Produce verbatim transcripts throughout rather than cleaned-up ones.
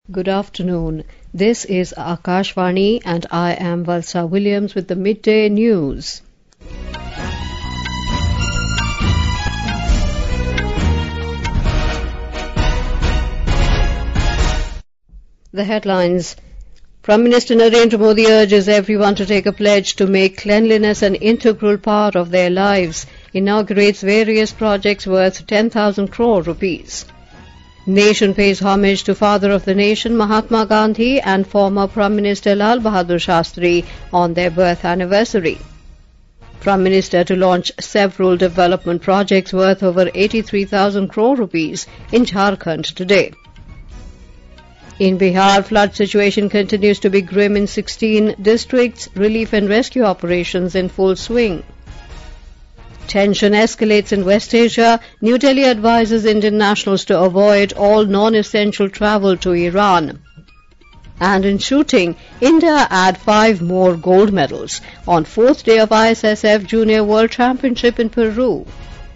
Good afternoon. This is Akashvani and I am Valsa Williams with the midday news. The headlines. Prime Minister Narendra Modi urges everyone to take a pledge to make cleanliness an integral part of their lives, inaugurates various projects worth ten thousand crore rupees. Nation pays homage to Father of the Nation Mahatma Gandhi and former Prime Minister Lal Bahadur Shastri on their birth anniversary. Prime Minister to launch several development projects worth over eighty-three thousand crore rupees in Jharkhand today. In Bihar, flood situation continues to be grim in sixteen districts, relief and rescue operations in full swing. Tension escalates in West Asia. New Delhi advises Indian nationals to avoid all non-essential travel to Iran. And in shooting, India add five more gold medals on fourth day of I S S F Junior World Championship in Peru.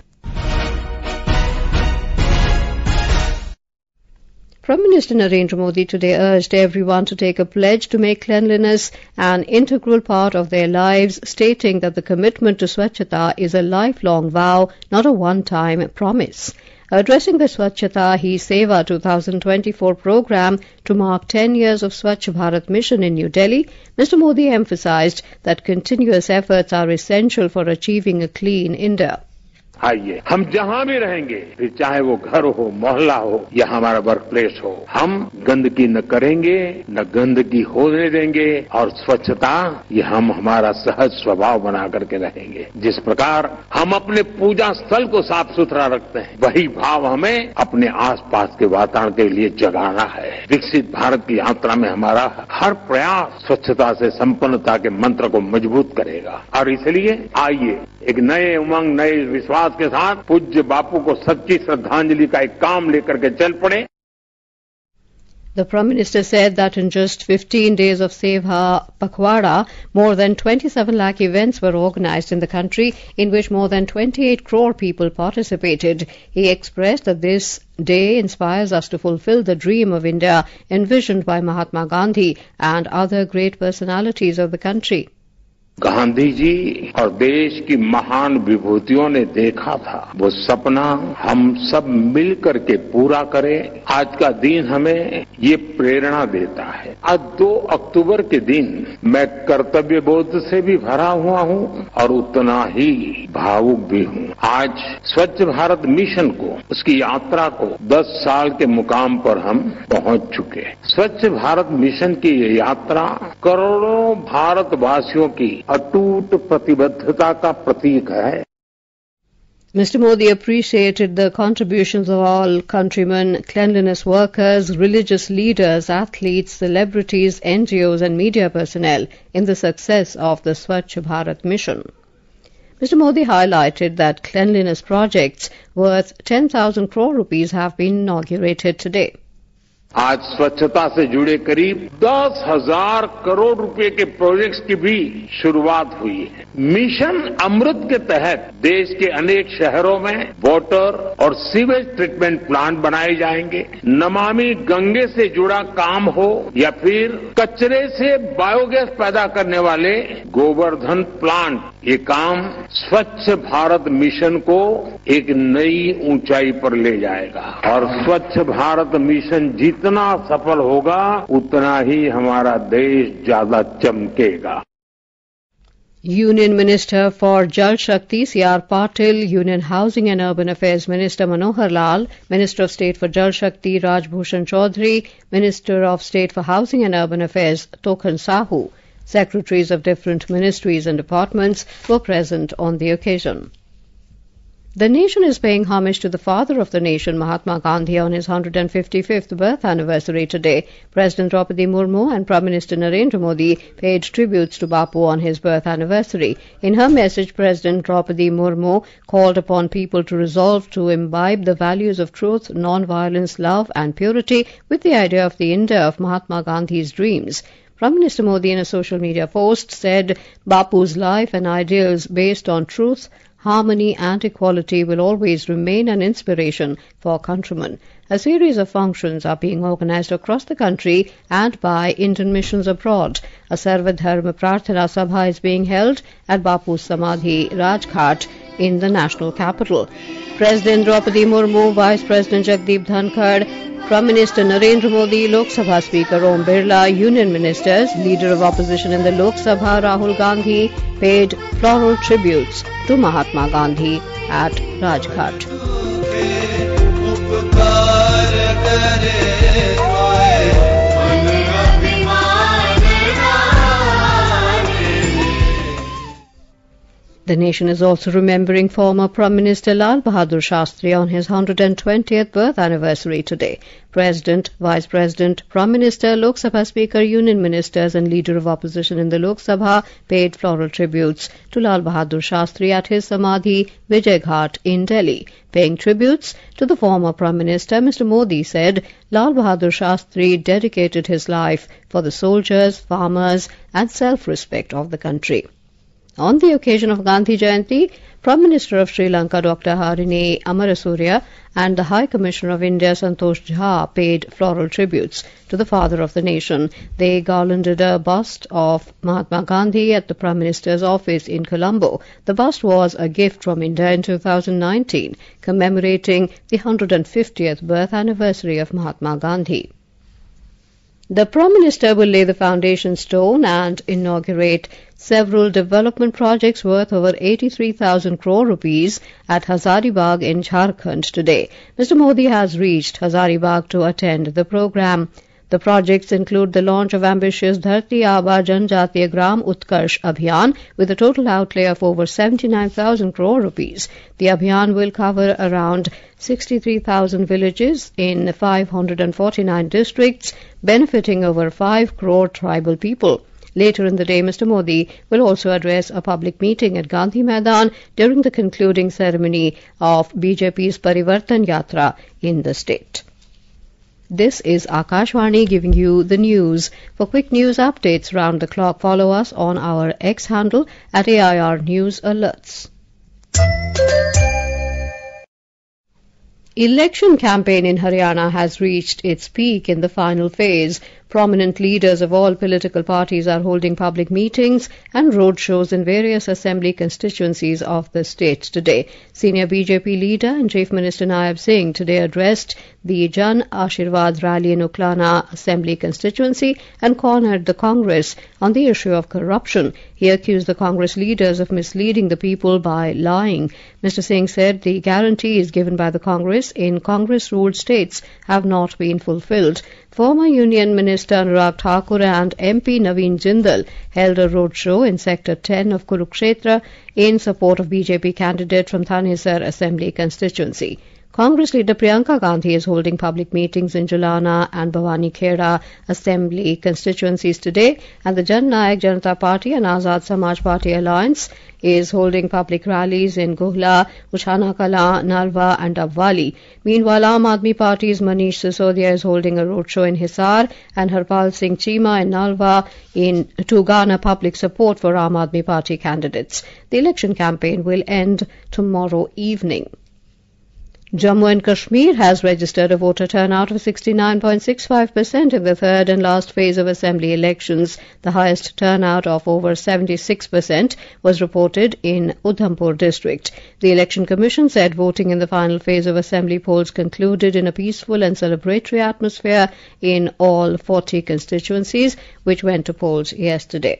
Prime Minister Narendra Modi today urged everyone to take a pledge to make cleanliness an integral part of their lives, stating that the commitment to Swachhata is a lifelong vow, not a one-time promise. Addressing the Swachhata Hi Seva twenty twenty-four program to mark ten years of Swachh Bharat mission in New Delhi, Mister Modi emphasized that continuous efforts are essential for achieving a clean India. आइए हम जहां भी रहेंगे, फिर चाहे वो घर हो, मोहल्ला हो या हमारा वर्क प्लेस हो, हम गंदगी न करेंगे, न गंदगी होने देंगे और स्वच्छता ये हम हमारा सहज स्वभाव बना करके रहेंगे। जिस प्रकार हम अपने पूजा स्थल को साफ सुथरा रखते हैं, वही भाव हमें अपने आसपास के वातावरण के लिए जगाना है। विकसित भारत की यात्रा में हमारा हर प्रयास स्वच्छता से संपन्नता के मंत्र को मजबूत करेगा और इसलिए आइए एक नए उमंग, नए विश्वास के साथ पूज्य बापू को सच्ची श्रद्धांजलि का एक काम लेकर के चल पड़े। The Prime Minister said that in just fifteen days of Seva Pakhwada, more than twenty-seven lakh events were organized in the country, in which more than twenty-eight crore people participated. He expressed that this day inspires us to fulfill the dream of India envisioned by Mahatma Gandhi and other great personalities of the country. Gandhi ji और देश की महान विभूतियों ने देखा था, वो सपना हम सब मिलकर के पूरा करें। आज का दिन हमें ये प्रेरणा देता है। आज दो अक्टूबर के दिन मैं कर्तव्य बोध से भी भरा हुआ हूँ और उतना ही भावुक भी हूँ। आज स्वच्छ भारत मिशन को, उसकी यात्रा को दस साल के मुकाम पर हम पहुंच चुके। स्वच्छ भारत मिशन की ये यात्रा करोड़ों भारतवासियों की अटूट प्रतिबद्धता का प्रतीक है। Mister Modi appreciated the contributions of all countrymen, cleanliness workers, religious leaders, athletes, celebrities, N G Os and media personnel in the success of the Swachh Bharat mission. Mister Modi highlighted that cleanliness projects worth ten thousand crore rupees have been inaugurated today. आज स्वच्छता से जुड़े करीब दस हजार करोड़ रुपए के projects की भी शुरुआत हुई है। मिशन अमृत के तहत देश के अनेक शहरों में वाटर और सीवेज ट्रीटमेंट प्लांट बनाए जाएंगे। नमामि गंगे से जुड़ा काम हो या फिर कचरे से बायोगैस पैदा करने वाले गोवर्धन प्लांट, ये काम स्वच्छ भारत मिशन को एक नई ऊंचाई पर ले जाएगा और स्वच्छ भारत मिशन जितना सफल होगा उतना ही हमारा देश ज्यादा चमकेगा। Union Minister for Jal Shakti C R Patil, Union Housing and Urban Affairs Minister Manohar Lal, Minister of State for Jal Shakti Raj Bhushan Chaudhary, Minister of State for Housing and Urban Affairs Tokhan Sahu, secretaries of different ministries and departments were present on the occasion. The nation is paying homage to the Father of the Nation, Mahatma Gandhi, on his one hundred fifty-fifth birth anniversary today. President Draupadi Murmu and Prime Minister Narendra Modi paid tributes to Bapu on his birth anniversary. In her message, President Draupadi Murmu called upon people to resolve to imbibe the values of truth, non-violence, love and purity with the idea of the India of Mahatma Gandhi's dreams. Prime Minister Modi in a social media post said Bapu's life and ideals based on truth, harmony and equality will always remain an inspiration for countrymen. A series of functions are being organized across the country and by Indian missions abroad. A Sarva Dharma Prarthana Sabha is being held at Bapu's Samadhi, Rajghat, in the national capital. President Draupadi Murmu, Vice President Jagdeep Dhankar, Prime Minister Narendra Modi, Lok Sabha Speaker Om Birla, Union Ministers, Leader of Opposition in the Lok Sabha Rahul Gandhi paid floral tributes to Mahatma Gandhi at Rajghat. The nation is also remembering former Prime Minister Lal Bahadur Shastri on his one hundred twentieth birth anniversary today. President, Vice President, Prime Minister, Lok Sabha Speaker, Union Ministers and Leader of Opposition in the Lok Sabha paid floral tributes to Lal Bahadur Shastri at his Samadhi, Vijay Ghat in Delhi. Paying tributes to the former Prime Minister, Mister Modi said Lal Bahadur Shastri dedicated his life for the soldiers, farmers and self-respect of the country. On the occasion of Gandhi Jayanti, Prime Minister of Sri Lanka Doctor Harini Amarasuriya and the High Commissioner of India Santosh Jha paid floral tributes to the father of the nation. They garlanded a bust of Mahatma Gandhi at the Prime Minister's office in Colombo. The bust was a gift from India in two thousand nineteen, commemorating the one hundred fiftieth birth anniversary of Mahatma Gandhi. The Prime Minister will lay the foundation stone and inaugurate several development projects worth over eighty-three thousand crore rupees at Hazaribagh in Jharkhand today. Mister Modi has reached Hazaribagh to attend the program. The projects include the launch of ambitious Dharti Aaba Janjatiya Gram Utkarsh Abhiyan with a total outlay of over seventy-nine thousand crore rupees. The Abhiyan will cover around sixty-three thousand villages in five hundred forty-nine districts, benefiting over five crore tribal people. Later in the day, Mister Modi will also address a public meeting at Gandhi Maidan during the concluding ceremony of B J P's Parivartan Yatra in the state. This is Akashvani giving you the news. For quick news updates round the clock, follow us on our X handle at A I R News Alerts. Election campaign in Haryana has reached its peak in the final phase. Prominent leaders of all political parties are holding public meetings and roadshows in various assembly constituencies of the state today. Senior B J P leader and Chief Minister Nayab Singh today addressed the Jan Ashirwad rally in Uklana Assembly constituency and cornered the Congress on the issue of corruption. He accused the Congress leaders of misleading the people by lying. Mister Singh said the guarantees given by the Congress in Congress-ruled states have not been fulfilled. Former Union Minister Anurag Thakur and M P Naveen Jindal held a roadshow in Sector ten of Kurukshetra in support of B J P candidate from Thanesar Assembly constituency. Congress leader Priyanka Gandhi is holding public meetings in Jalana and Bhavani Kheda Assembly constituencies today, and the Jan Nayak Janata Party and Azad Samaj Party Alliance is holding public rallies in Guhla, Uchhana Kala, Nalwa and Abwali. Meanwhile, Aam Aadmi Party's Manish Sisodia is holding a roadshow in Hisar and Harpal Singh Cheema in Nalwa in to garner public support for Aam Aadmi Party candidates. The election campaign will end tomorrow evening. Jammu and Kashmir has registered a voter turnout of sixty-nine point six five percent in the third and last phase of assembly elections. The highest turnout of over seventy-six percent was reported in Udhampur district. The Election Commission said voting in the final phase of assembly polls concluded in a peaceful and celebratory atmosphere in all forty constituencies, which went to polls yesterday.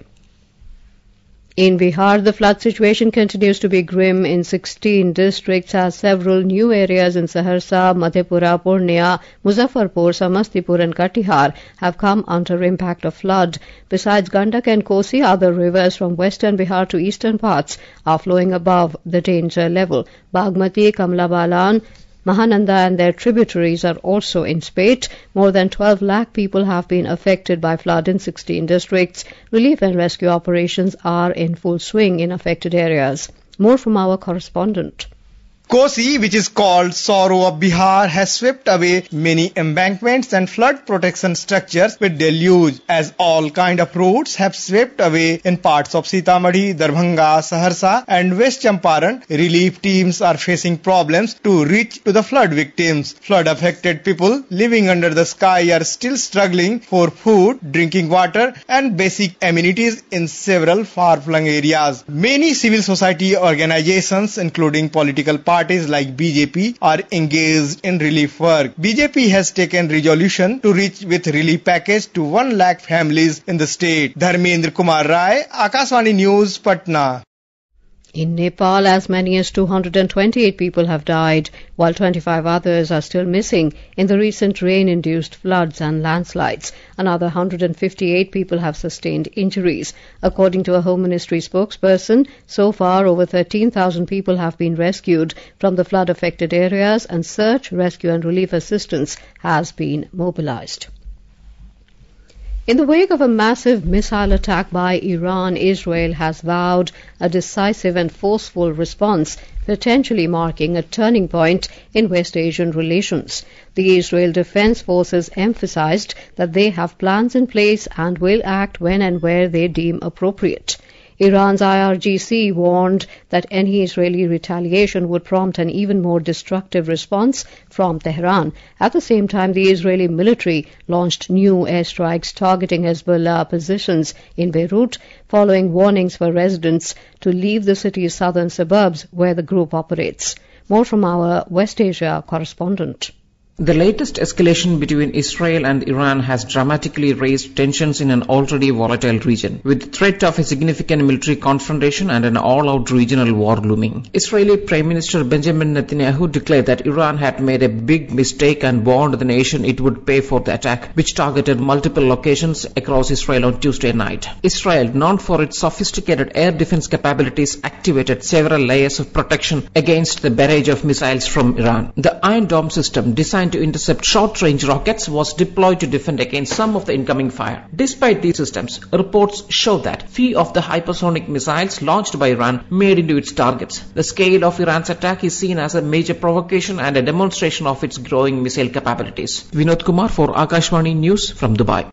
In Bihar, the flood situation continues to be grim in sixteen districts as several new areas in Saharsa, Madhepura, Purnia, Muzaffarpur, Samastipur and Katihar have come under impact of flood. Besides Gandak and Kosi, other rivers from western Bihar to eastern parts are flowing above the danger level. Bagmati, Kamla Balan, Mahananda and their tributaries are also in spate. More than twelve lakh people have been affected by flood in sixteen districts. Relief and rescue operations are in full swing in affected areas. More from our correspondent. Kosi, which is called Sorrow of Bihar, has swept away many embankments and flood protection structures with deluge, as all kind of roads have swept away in parts of Sitamarhi, Darbhanga, Saharsa and West Champaran. Relief teams are facing problems to reach to the flood victims. Flood affected people living under the sky are still struggling for food, drinking water and basic amenities in several far-flung areas. Many civil society organizations, including political parties, Parties like B J P are engaged in relief work. B J P has taken resolution to reach with relief package to one lakh families in the state. Dharmendra Kumar Rai, Akashvani News, Patna. In Nepal, as many as two hundred twenty-eight people have died, while twenty-five others are still missing in the recent rain-induced floods and landslides. Another one hundred fifty-eight people have sustained injuries. According to a Home Ministry spokesperson, so far over thirteen thousand people have been rescued from the flood-affected areas and search, rescue and relief assistance has been mobilized. In the wake of a massive missile attack by Iran, Israel has vowed a decisive and forceful response, potentially marking a turning point in West Asian relations. The Israel Defense Forces emphasized that they have plans in place and will act when and where they deem appropriate. Iran's I R G C warned that any Israeli retaliation would prompt an even more destructive response from Tehran. At the same time, the Israeli military launched new airstrikes targeting Hezbollah positions in Beirut, following warnings for residents to leave the city's southern suburbs where the group operates. More from our West Asia correspondent. The latest escalation between Israel and Iran has dramatically raised tensions in an already volatile region, with the threat of a significant military confrontation and an all-out regional war looming. Israeli Prime Minister Benjamin Netanyahu declared that Iran had made a big mistake and warned the nation it would pay for the attack, which targeted multiple locations across Israel on Tuesday night. Israel, known for its sophisticated air defense capabilities, activated several layers of protection against the barrage of missiles from Iran. The Iron Dome system, designed to intercept short-range rockets, was deployed to defend against some of the incoming fire. Despite these systems, reports show that few of the hypersonic missiles launched by Iran made into its targets. The scale of Iran's attack is seen as a major provocation and a demonstration of its growing missile capabilities. Vinod Kumar for Akashvani News from Dubai.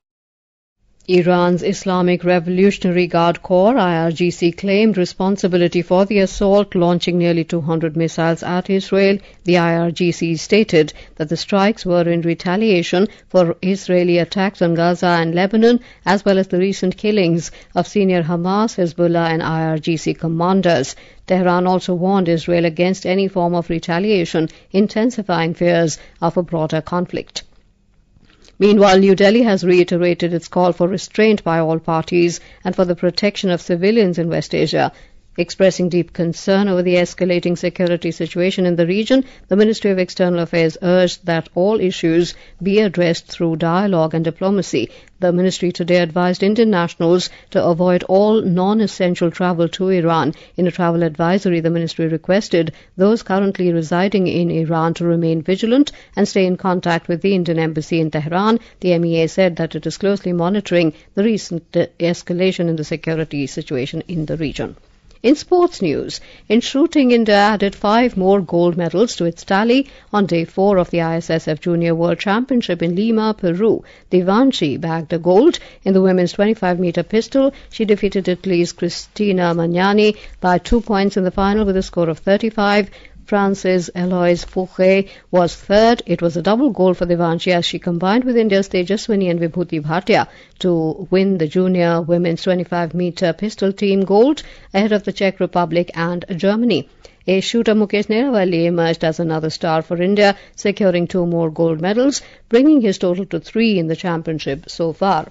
Iran's Islamic Revolutionary Guard Corps, I R G C, claimed responsibility for the assault, launching nearly two hundred missiles at Israel. The I R G C stated that the strikes were in retaliation for Israeli attacks on Gaza and Lebanon, as well as the recent killings of senior Hamas, Hezbollah and I R G C commanders. Tehran also warned Israel against any form of retaliation, intensifying fears of a broader conflict. Meanwhile, New Delhi has reiterated its call for restraint by all parties and for the protection of civilians in West Asia. Expressing deep concern over the escalating security situation in the region, the Ministry of External Affairs urged that all issues be addressed through dialogue and diplomacy. The ministry today advised Indian nationals to avoid all non-essential travel to Iran. In a travel advisory, the ministry requested those currently residing in Iran to remain vigilant and stay in contact with the Indian embassy in Tehran. The M E A said that it is closely monitoring the recent escalation in the security situation in the region. In sports news, in shooting, India added five more gold medals to its tally on day four of the I S S F Junior World Championship in Lima, Peru. Devanshi bagged a gold in the women's twenty-five meter pistol. She defeated Italy's Cristina Magnani by two points in the final with a score of thirty-five. France's Eloise Fouché was third. It was a double gold for Devanshi as she combined with India's Tejaswini and Vibhuti Bhatia to win the junior women's twenty-five meter pistol team gold ahead of the Czech Republic and Germany. Ace shooter Mukesh Nerawali emerged as another star for India, securing two more gold medals, bringing his total to three in the championship so far.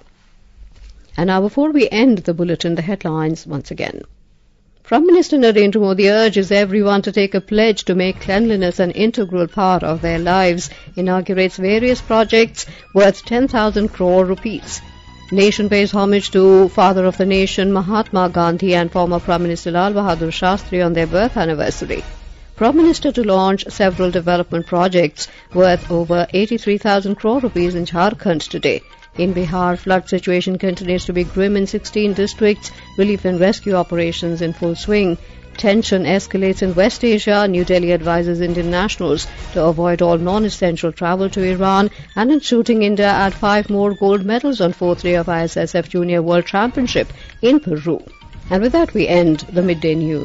And now, before we end the bulletin, the headlines once again. Prime Minister Narendra Modi urges everyone to take a pledge to make cleanliness an integral part of their lives, inaugurates various projects worth ten thousand crore rupees. Nation pays homage to Father of the Nation Mahatma Gandhi and former Prime Minister Lal Bahadur Shastri on their birth anniversary. Prime Minister to launch several development projects worth over eighty-three thousand crore rupees in Jharkhand today. In Bihar, flood situation continues to be grim in sixteen districts. Relief and rescue operations in full swing. tension escalates in West Asia, New Delhi advises Indian nationals to avoid all non-essential travel to Iran. And in shooting, India add five more gold medals on fourth day of I S S F Junior World Championship in Peru. And with that, we end the Midday News.